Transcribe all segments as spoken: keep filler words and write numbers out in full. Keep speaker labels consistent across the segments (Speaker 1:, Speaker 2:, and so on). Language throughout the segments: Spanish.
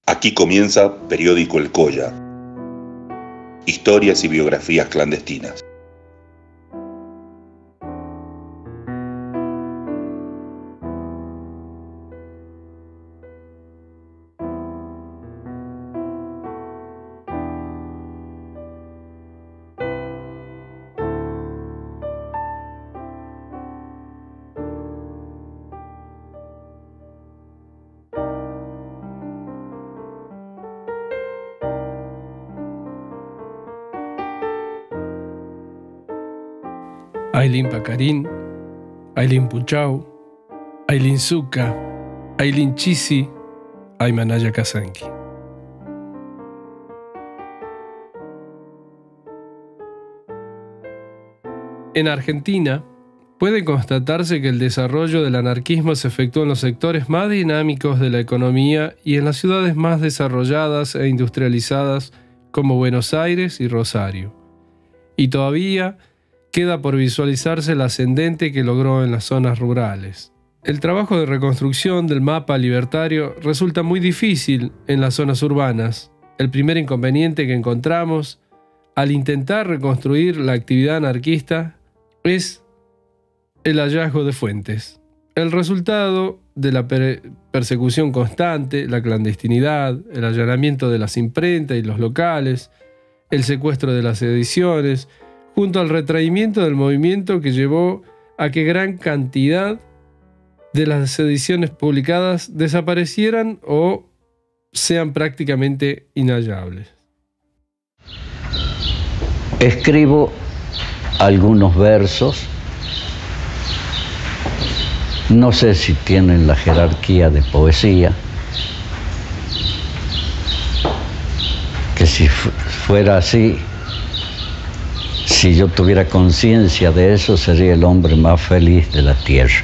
Speaker 1: Aquí comienza Periódico El Colla. Historias y biografías clandestinas.
Speaker 2: Aylin Pacarín, Aylin Puchau, Aylin Zucca, Aylin Chisi, Aymanaya Kazanki. En Argentina, puede constatarse que el desarrollo del anarquismo se efectuó en los sectores más dinámicos de la economía y en las ciudades más desarrolladas e industrializadas como Buenos Aires y Rosario. Y todavía queda por visualizarse el ascendente que logró en las zonas rurales. El trabajo de reconstrucción del mapa libertario resulta muy difícil en las zonas urbanas. El primer inconveniente que encontramos al intentar reconstruir la actividad anarquista es el hallazgo de fuentes. El resultado de la per- persecución constante, la clandestinidad, el allanamiento de las imprentas y los locales, el secuestro de las ediciones, junto al retraimiento del movimiento que llevó a que gran cantidad de las ediciones publicadas desaparecieran o sean prácticamente inhallables.
Speaker 3: Escribo algunos versos, no sé si tienen la jerarquía de poesía, que si fuera así, si yo tuviera conciencia de eso, sería el hombre más feliz de la tierra.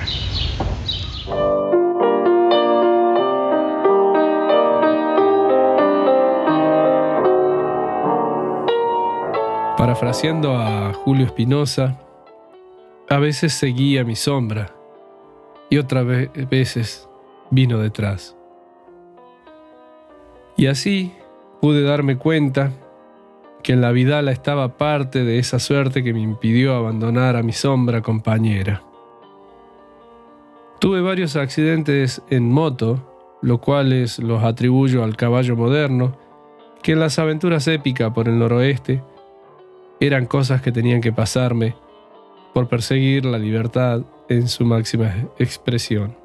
Speaker 2: Parafraseando a Julio Espinosa, a veces seguía mi sombra y otras veces vino detrás. Y así pude darme cuenta que en la vidala estaba parte de esa suerte que me impidió abandonar a mi sombra compañera. Tuve varios accidentes en moto, los cuales los atribuyo al caballo moderno, que en las aventuras épicas por el noroeste eran cosas que tenían que pasarme por perseguir la libertad en su máxima expresión.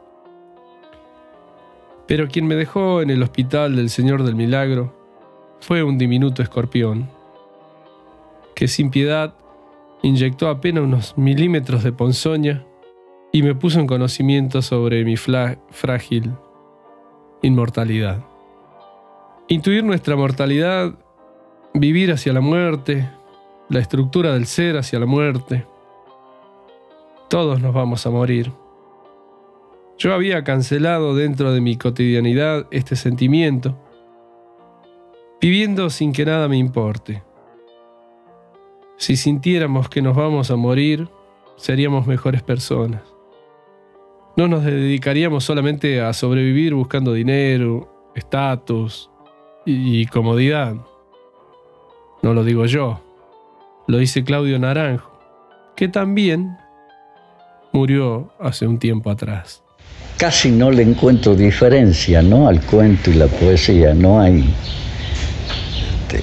Speaker 2: Pero quien me dejó en el hospital del Señor del Milagro fue un diminuto escorpión, que sin piedad inyectó apenas unos milímetros de ponzoña y me puso en conocimiento sobre mi frágil inmortalidad. Intuir nuestra mortalidad, vivir hacia la muerte, la estructura del ser hacia la muerte. Todos nos vamos a morir. Yo había cancelado dentro de mi cotidianidad este sentimiento, viviendo sin que nada me importe. Si sintiéramos que nos vamos a morir, seríamos mejores personas. No nos dedicaríamos solamente a sobrevivir buscando dinero, estatus y comodidad. No lo digo yo, lo dice Claudio Naranjo, que también murió hace un tiempo atrás.
Speaker 3: Casi no le encuentro diferencia, ¿no?, al cuento y la poesía. No hay... Este,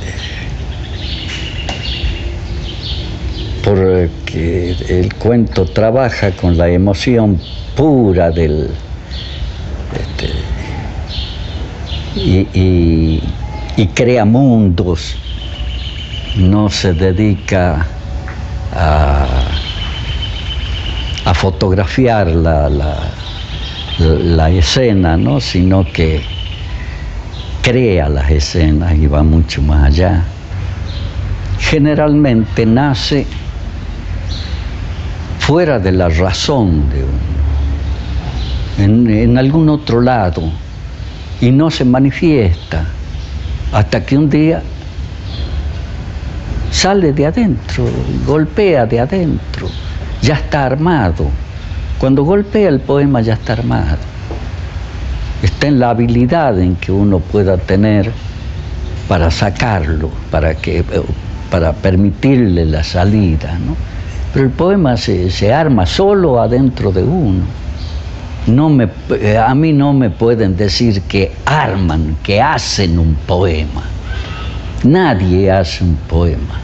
Speaker 3: porque el cuento trabaja con la emoción pura del... Este, y, y, y crea mundos, no se dedica a, a fotografiar la, la, la escena, ¿no?, sino que crea las escenas y va mucho más allá. Generalmente nace fuera de la razón de uno, en, en algún otro lado, y no se manifiesta hasta que un día sale de adentro, golpea de adentro, ya está armado. Cuando golpea el poema ya está armado. está en la habilidad en que uno pueda tener para sacarlo, para, que, para permitirle la salida, ¿no? Pero el poema se, se arma solo adentro de uno. No me, a mí no me pueden decir que arman, que hacen un poema. Nadie hace un poema.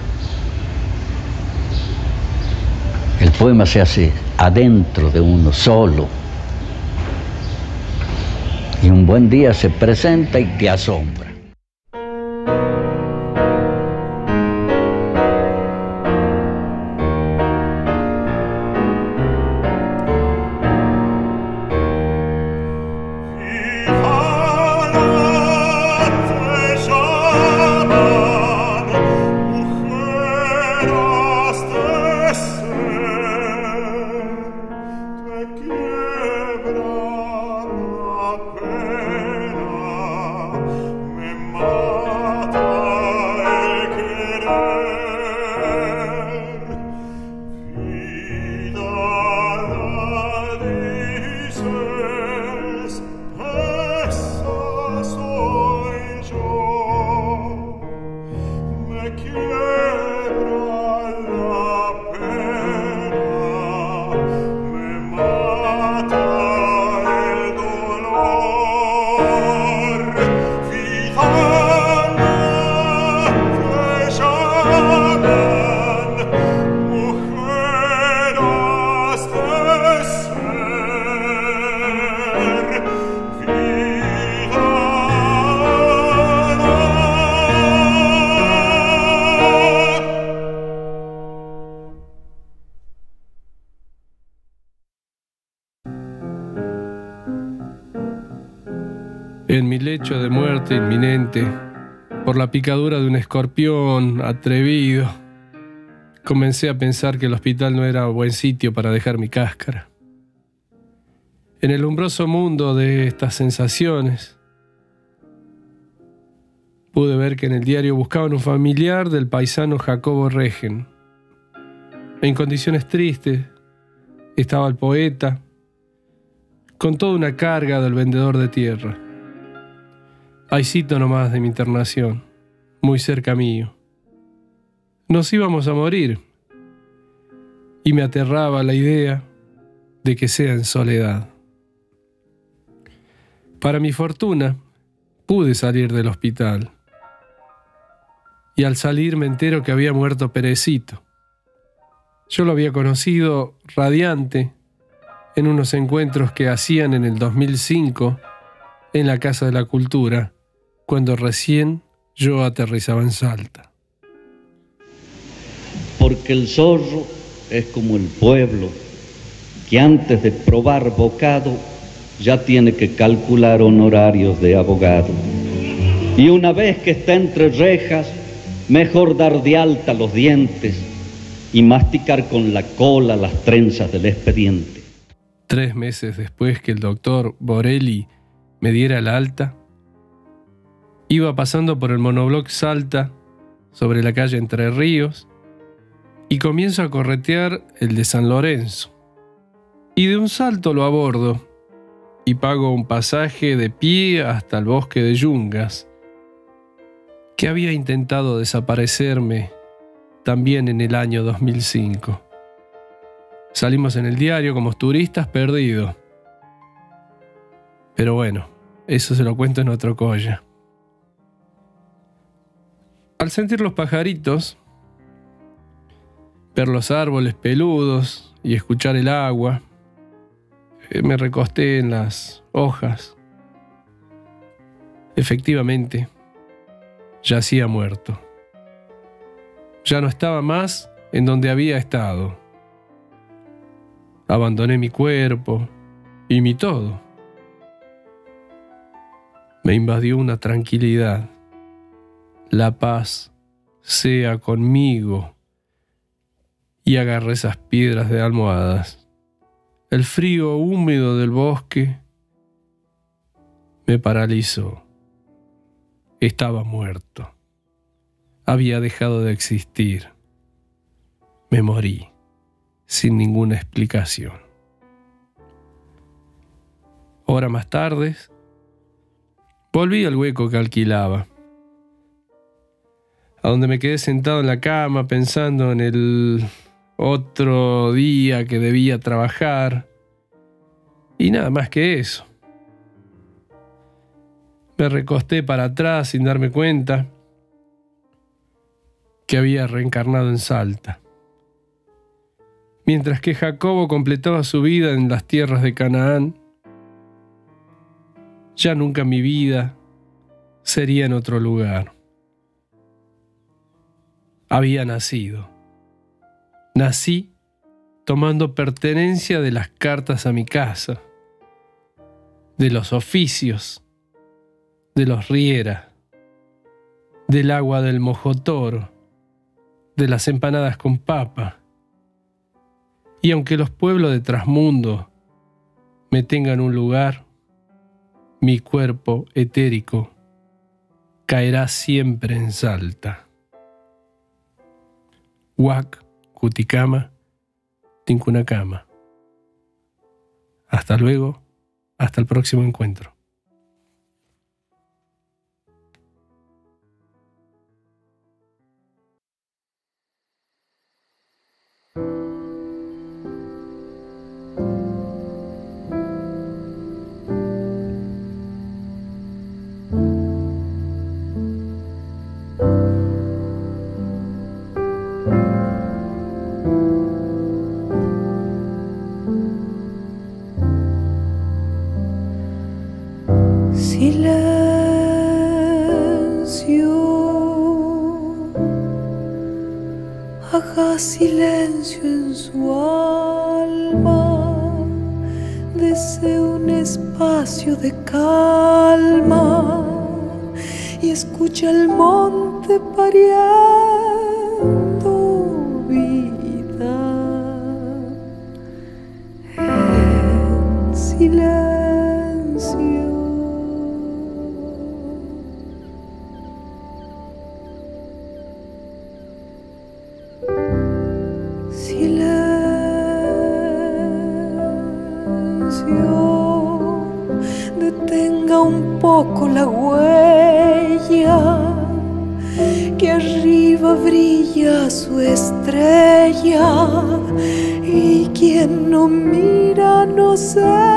Speaker 3: El poema se hace adentro de uno, solo. Y un buen día se presenta y te asombra.
Speaker 2: En mi lecho de muerte inminente, por la picadura de un escorpión atrevido, comencé a pensar que el hospital no era buen sitio para dejar mi cáscara. En el umbroso mundo de estas sensaciones, pude ver que en el diario buscaban un familiar del paisano Jacobo Regen. En condiciones tristes estaba el poeta, con toda una carga del vendedor de tierra. Hay cito nomás de mi internación, muy cerca mío. Nos íbamos a morir, y me aterraba la idea de que sea en soledad. Para mi fortuna, pude salir del hospital, y al salir me entero que había muerto Perecito. Yo lo había conocido radiante en unos encuentros que hacían en el dos mil cinco en la Casa de la Cultura, cuando recién yo aterrizaba en Salta.
Speaker 3: Porque el zorro es como el pueblo, que antes de probar bocado ya tiene que calcular honorarios de abogado. Y una vez que está entre rejas, mejor dar de alta los dientes y masticar con la cola las trenzas del expediente.
Speaker 2: Tres meses después que el doctor Borelli me diera el alta, iba pasando por el monobloc Salta, sobre la calle Entre Ríos, y comienzo a corretear el de San Lorenzo. Y de un salto lo abordo, y pago un pasaje de pie hasta el bosque de Yungas, que había intentado desaparecerme también en el año dos mil cinco. Salimos en el diario como turistas perdidos. Pero bueno, eso se lo cuento en otro colla. Al sentir los pajaritos, ver los árboles peludos y escuchar el agua, me recosté en las hojas. Efectivamente, yacía muerto. Ya no estaba más en donde había estado. Abandoné mi cuerpo y mi todo. Me invadió una tranquilidad. La paz sea conmigo. Y agarré esas piedras de almohadas. El frío húmedo del bosque me paralizó. Estaba muerto. Había dejado de existir. Me morí, sin ninguna explicación. Horas más tarde, Volví al hueco que alquilaba, a donde me quedé sentado en la cama pensando en el otro día que debía trabajar y nada más que eso. Me recosté para atrás sin darme cuenta que había reencarnado en Salta. Mientras que Jacobo completaba su vida en las tierras de Canaán, ya nunca mi vida sería en otro lugar. Había nacido. Nací tomando pertenencia de las cartas a mi casa, de los oficios, de los Riera, del agua del mojotoro, de las empanadas con papa. Y aunque los pueblos de Trasmundo me tengan un lugar, mi cuerpo etérico caerá siempre en Salta. Huac, Cuticama, Tincunacama. Hasta luego, hasta el próximo encuentro.
Speaker 4: Haga silencio en su alma, desee un espacio de calma y escucha el monte pariendo vida en silencio. Detenga un poco la huella, que arriba brilla su estrella, y quien no mira no se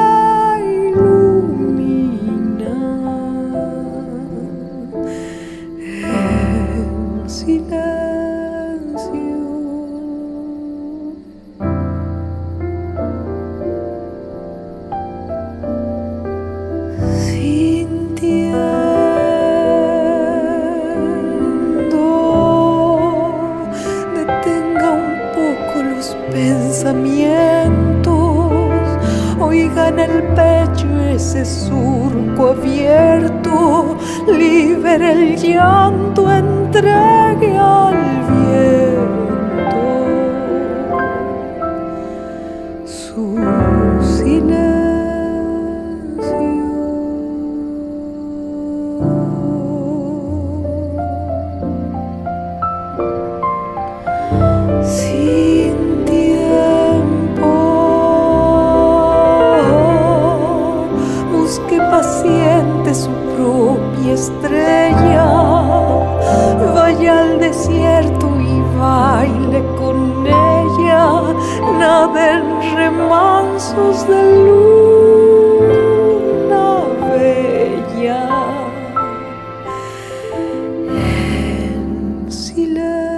Speaker 4: ilumina en silencio. Oiga en el pecho ese surco abierto, libere el llanto, entregue al viento su silencio. Paciente su propia estrella, vaya al desierto y baile con ella, nada en remansos de luna bella en silencio.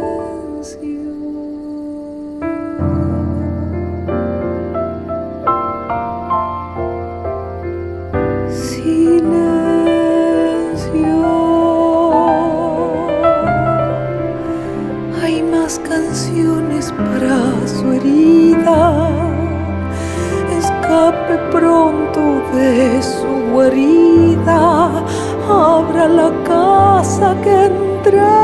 Speaker 4: Hay más canciones para su herida, escape pronto de su guarida, abra la casa que entra